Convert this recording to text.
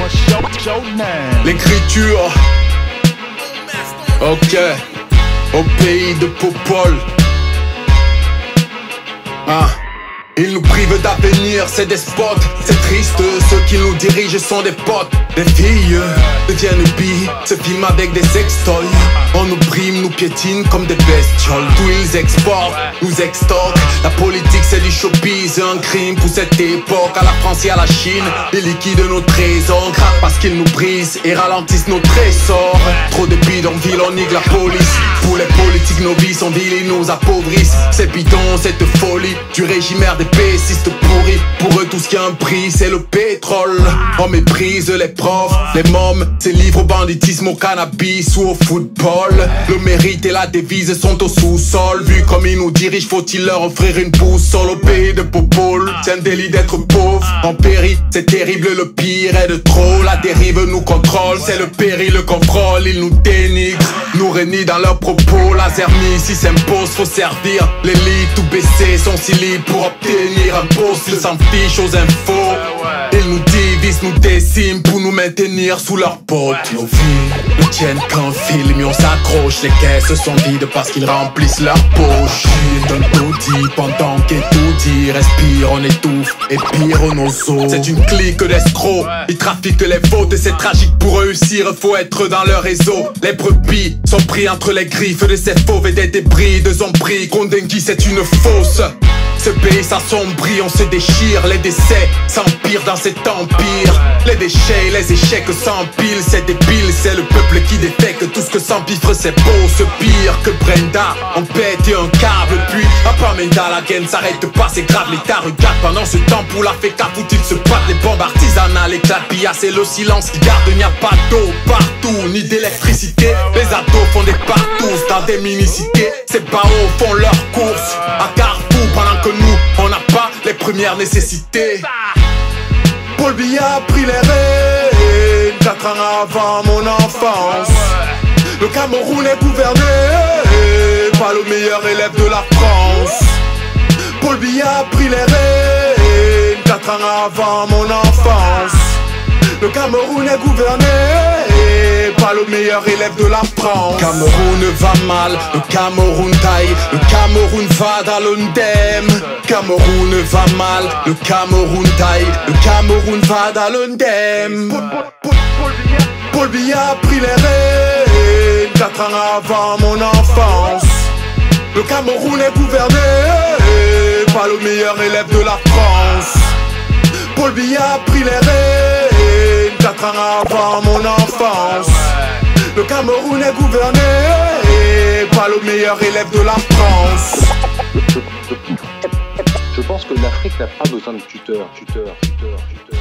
L'écriture. Ok. Au pays de Popol. Ils nous privent d'avenir, c'est des spots. C'est triste, ceux qui nous dirigent sont des potes. Des filles deviennent billes, se filment avec des sextoys. On nous prime, nous piétine comme des bestioles. D'où ils exportent, nous extorquent. La politique c'est du showbiz, un crime pour cette époque. À la France et à la Chine, ils liquident nos trésors. Grave parce qu'ils nous brisent et ralentissent nos trésors. Trop de bidonvilles, on nique la police. Pour les politiques novices, on ville, ils nous appauvrissent. C'est bidon, cette folie du régime RDPcistes pourris. Pour eux tout ce qui a un prix c'est le pétrole. On méprise les profs, les mômes, ces livres au banditisme, au cannabis ou au football. Le mérite et la devise sont au sous-sol. Vu comme ils nous dirigent, faut-il leur offrir une boussole? Au pays de Popol, c'est un délit d'être pauvre. En péril, c'est terrible, le pire est de trop. La dérive nous contrôle, c'est le péril, le contrôle. Ils nous dénigrent, nous réunissent dans leurs propos. La zermie ici s'impose, faut servir l'élite. Tout baisser son silide pour obtenir un poste. Ils s'en fichent aux infos. Ils nous divisent, nous déciment pour nous maintenir sous leur pote. Nos vies ne tiennent qu'un film et on s'accroche. Les caisses sont vides parce qu'ils remplissent leurs poches. Ils donnent tout dit pendant qu'étourdis respire, on étouffe et pire nos os. C'est une clique d'escrocs, ils trafiquent les fautes et c'est tragique pour réussir, faut être dans leur réseau. Les brebis sont pris entre les griffes de ces fauves et des débris de zombies. Kondengui c'est une fausse. Ce pays s'assombrit, on se déchire. Les décès s'empirent dans cet empire. Les déchets et les échecs s'empilent. C'est débile, c'est le peuple qui défecte. Tout ce que s'empiffre c'est beau, ce pire que Brenda. On pète un câble puis à Pamenda la gaine s'arrête pas, c'est grave. L'État regarde pendant ce temps pour la féca. Faut-il se battre, les bombes artisanales, éclat de pilla, c'est le silence qui garde. Il n'y a pas d'eau partout, ni d'électricité. Les ados font des partous dans des mini-cités. Ces barreaux font leurs courses à Carrefour pendant que nous, on n'a pas les premières nécessités. Paul Biya a pris les rênes 4 ans avant mon enfance. Le Cameroun est gouverné par le meilleur élève de la France. Paul Biya a pris les rênes 4 ans avant mon enfance. Le Cameroun est gouverné par le meilleur élève de la France. Cameroun va mal, le Cameroun taille. Le Cameroun va dans l'undem. Cameroun va mal, le Cameroun taille. Le Cameroun va dans l'undem. Paul Biya a pris les rênes 4 ans avant mon enfance. Le Cameroun est gouverné par le meilleur élève de la France. Paul Biya a pris les rênes 4 ans avant mon enfance. Le Cameroun est gouverné par le meilleur élève de la France. Je pense que l'Afrique n'a pas besoin de tuteurs.